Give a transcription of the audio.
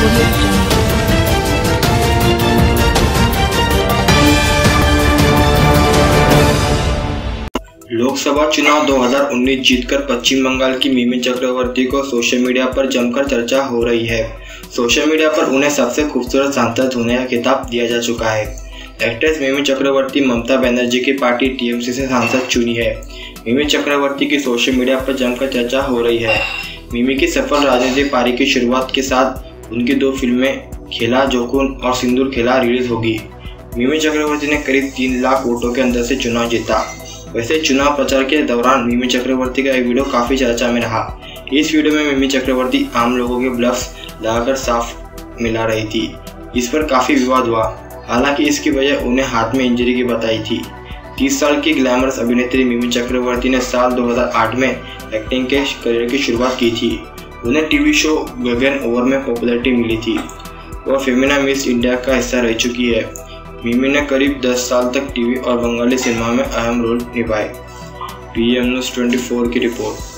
लोकसभा चुनाव 2019 जीतकर पश्चिम बंगाल की मिमी चक्रवर्ती को सोशल मीडिया पर जमकर चर्चा हो रही है। सोशल मीडिया पर उन्हें सबसे खूबसूरत सांसद होने का खिताब दिया जा चुका है। एक्ट्रेस मिमी चक्रवर्ती ममता बनर्जी की पार्टी टीएमसी से सांसद चुनी है। मिमी चक्रवर्ती की सोशल मीडिया पर जमकर चर्चा हो रही है। मिमी की सफल राजनीतिक पारी की शुरुआत के साथ उनकी 2 फिल्में खेला जोखुन और सिंदूर खेला रिलीज होगी। मिमी चक्रवर्ती ने करीब 3 लाख वोटों के अंदर से चुनाव जीता। वैसे चुनाव प्रचार के दौरान मिमी चक्रवर्ती का एक वीडियो काफी चर्चा में रहा। इस वीडियो में मिमी चक्रवर्ती आम लोगों के ब्लफ्स लगाकर साफ मिला रही थी। इस पर काफी विवाद हुआ। हालांकि इसकी वजह उन्हें हाथ में इंजरी की बताई थी। 30 साल की ग्लैमरस अभिनेत्री मिमी चक्रवर्ती ने साल 2008 में एक्टिंग के करियर की शुरुआत की थी। उन्हें टीवी शो गगन ओवर में पॉपुलैरिटी मिली थी। वह फेमिना मिस इंडिया का हिस्सा रह चुकी है। मिमी ने करीब 10 साल तक टीवी और बंगाली सिनेमा में अहम रोल निभाए। PM News 24 की रिपोर्ट।